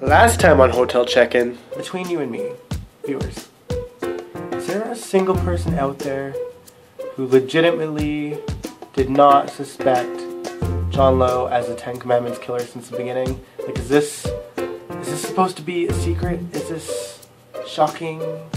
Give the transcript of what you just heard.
Last time on Hotel Check-In, Between you and me, viewers, is there a single person out there who legitimately did not suspect John Lowe as a Ten Commandments killer since the beginning? Like, is this supposed to be a secret? Is this shocking?